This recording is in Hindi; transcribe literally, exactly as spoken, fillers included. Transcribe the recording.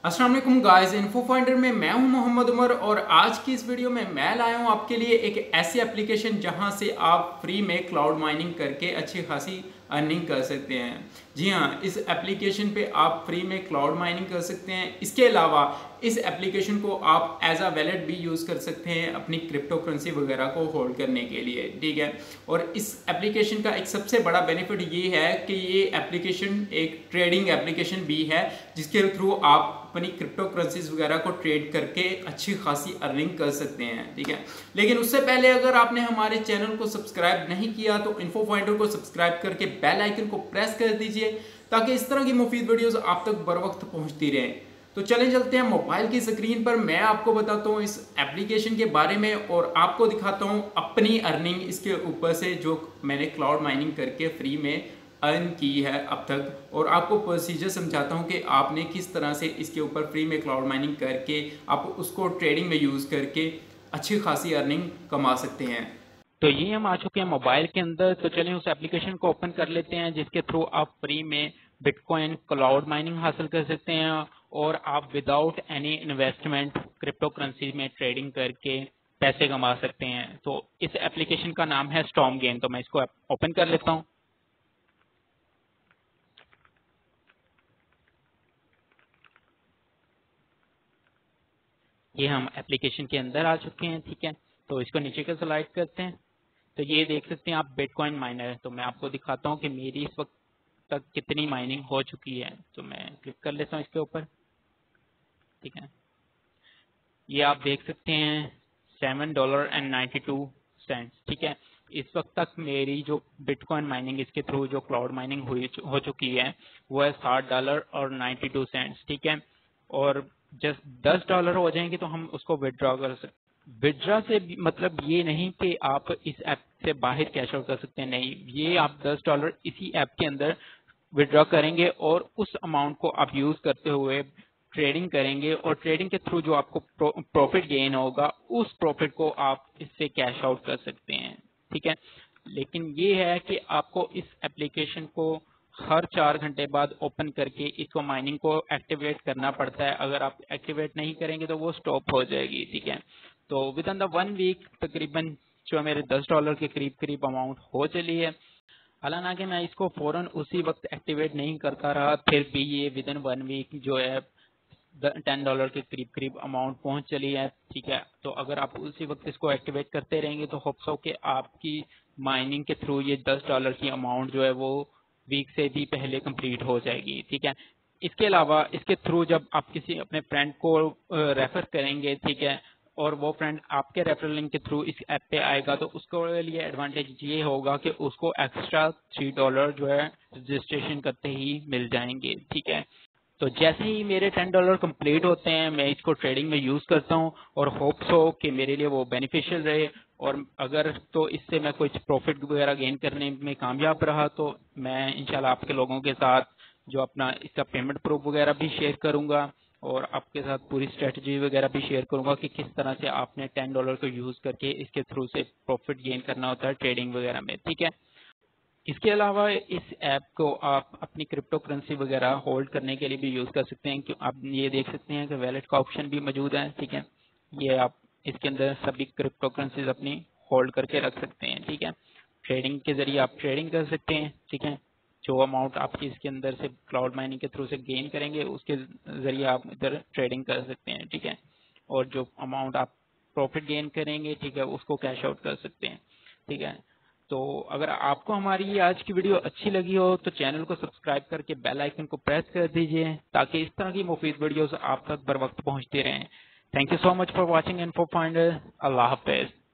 अस्सलाम वालेकुम गाइस, इन्फो फाइंडर में मैं हूं मोहम्मद उमर और आज की इस वीडियो में मैं लाया हूं आपके लिए एक ऐसी एप्लीकेशन जहां से आप फ्री में क्लाउड माइनिंग करके अच्छी खासी अर्निंग कर सकते हैं। जी हां, इस एप्लीकेशन पे आप फ्री में क्लाउड माइनिंग कर सकते हैं। इसके अलावा इस एप्लीकेशन को आप एज अ वैलेट भी यूज़ कर सकते हैं अपनी क्रिप्टो करेंसी वगैरह को होल्ड करने के लिए, ठीक है। और इस एप्लीकेशन का एक सबसे बड़ा बेनिफिट ये है कि ये एप्लीकेशन एक ट्रेडिंग एप्लीकेशन भी है जिसके थ्रू आप अपनी क्रिप्टो करेंसीज वगैरह को ट्रेड करके अच्छी खासी अर्निंग कर सकते हैं, ठीक है। लेकिन उससे पहले अगर आपने हमारे चैनल को सब्सक्राइब नहीं किया तो इन्फो फाइंडर को सब्सक्राइब करके बेल आइकन को प्रेस कर दीजिए ताकि इस तरह की मुफीद वीडियोस आप तक बर वक्त पहुंचती रहें। तो चलें चलते हैं मोबाइल की स्क्रीन पर, मैं आपको बताता हूँ इस एप्लीकेशन के बारे में और आपको दिखाता हूँ अपनी अर्निंग इसके ऊपर से जो मैंने क्लाउड माइनिंग करके फ्री में अर्न की है अब तक, और आपको प्रोसीजर समझाता हूँ कि आपने किस तरह से इसके ऊपर फ्री में क्लाउड माइनिंग करके आप उसको ट्रेडिंग में यूज़ करके अच्छी खासी अर्निंग कमा सकते हैं। तो ये हम आ चुके हैं मोबाइल के अंदर। तो चलिए उस एप्लीकेशन को ओपन कर लेते हैं जिसके थ्रू आप फ्री में बिटकॉइन क्लाउड माइनिंग हासिल कर सकते हैं और आप without any investment cryptocurrency में ट्रेडिंग करके पैसे कमा सकते हैं। तो इस एप्लीकेशन का नाम है स्टॉर्म गेम। तो मैं इसको ओपन कर लेता हूँ। ये हम एप्लीकेशन के अंदर आ चुके हैं, ठीक है। तो इसको नीचे का स्लाइड करते हैं। तो ये देख सकते हैं आप बिटकॉइन माइनर है। तो मैं आपको दिखाता हूँ कि मेरी इस वक्त तक कितनी माइनिंग हो चुकी है। तो मैं क्लिक कर लेता हूँ इसके ऊपर, ठीक है। ये आप देख सकते हैं seven dollar and ninety two cents, ठीक है। इस वक्त तक मेरी जो बिटकॉइन माइनिंग इसके थ्रू जो क्लाउड माइनिंग हुई हो चुकी है वो है साठ डॉलर और नाइन्टी टू सेंट्स, ठीक है। और जस्ट दस डॉलर हो जाएंगे तो हम उसको विदड्रॉ कर सकते। विदड्रॉ से मतलब ये नहीं कि आप इस ऐप से बाहर कैश आउट कर सकते हैं, नहीं। ये आप दस डॉलर इसी ऐप के अंदर विदड्रॉ करेंगे और उस अमाउंट को आप यूज करते हुए ट्रेडिंग करेंगे और ट्रेडिंग के थ्रू जो आपको प्रॉफिट गेन होगा उस प्रॉफिट को आप इससे कैश आउट कर सकते हैं, ठीक है। लेकिन ये है कि आपको इस एप्लीकेशन को हर चार घंटे बाद ओपन करके इसको माइनिंग को एक्टिवेट करना पड़ता है। अगर आप एक्टिवेट नहीं करेंगे तो वो स्टॉप हो जाएगी, ठीक है। तो within the one week तकरीबन जो मेरे दस डॉलर के करीब करीब अमाउंट हो चली है। हालांकि मैं इसको फौरन उसी वक्त एक्टिवेट नहीं करता रहा, फिर भी ये विद इन वन वीक जो है टेन डॉलर के करीब करीब अमाउंट पहुंच चली है, ठीक है। तो अगर आप उसी वक्त इसको एक्टिवेट करते रहेंगे तो होप्स हो कि आपकी माइनिंग के थ्रू ये दस डॉलर की अमाउंट जो है वो वीक से भी पहले कंप्लीट हो जाएगी, ठीक है। इसके अलावा इसके थ्रू जब आप किसी अपने फ्रेंड को रेफर करेंगे, ठीक है, और वो फ्रेंड आपके रेफरल लिंक के थ्रू इस ऐप पे आएगा तो उसको लिए एडवांटेज ये होगा कि उसको एक्स्ट्रा थ्री डॉलर जो है रजिस्ट्रेशन करते ही मिल जाएंगे, ठीक है। तो जैसे ही मेरे टेन डॉलर कंप्लीट होते हैं मैं इसको ट्रेडिंग में यूज करता हूं और होप्स हो कि मेरे लिए वो बेनिफिशियल रहे। और अगर तो इससे मैं कुछ प्रॉफिट वगैरह गेन करने में कामयाब रहा तो मैं इंशाल्लाह आपके लोगों के साथ जो अपना इसका पेमेंट प्रूफ वगैरह भी शेयर करूंगा और आपके साथ पूरी स्ट्रेटजी वगैरह भी शेयर करूंगा कि किस तरह से आपने टेन डॉलर को यूज करके इसके थ्रू से प्रॉफिट गेन करना होता है ट्रेडिंग वगैरह में, ठीक है। इसके अलावा इस ऐप को आप अपनी क्रिप्टो करेंसी वगैरह होल्ड करने के लिए भी यूज कर सकते हैं। क्यों आप ये देख सकते हैं कि वैलेट का ऑप्शन भी मौजूद है, ठीक है। ये आप इसके अंदर सभी क्रिप्टो करेंसीज अपनी होल्ड करके रख सकते हैं, ठीक है। ट्रेडिंग के जरिए आप ट्रेडिंग कर सकते हैं, ठीक है। जो अमाउंट आप इसके अंदर से क्लाउड माइनिंग के थ्रू से गेन करेंगे उसके जरिए आप इधर ट्रेडिंग कर सकते हैं, ठीक है। और जो अमाउंट आप प्रॉफिट गेन करेंगे, ठीक है, उसको कैश आउट कर सकते हैं, ठीक है। तो अगर आपको हमारी ये आज की वीडियो अच्छी लगी हो तो चैनल को सब्सक्राइब करके बेल आइकन को प्रेस कर दीजिए ताकि इस तरह की मुफीद वीडियोस आप तक बर वक्त पहुंचती रहें। Thank you so much for watching info finder. अल्लाह हाफिज।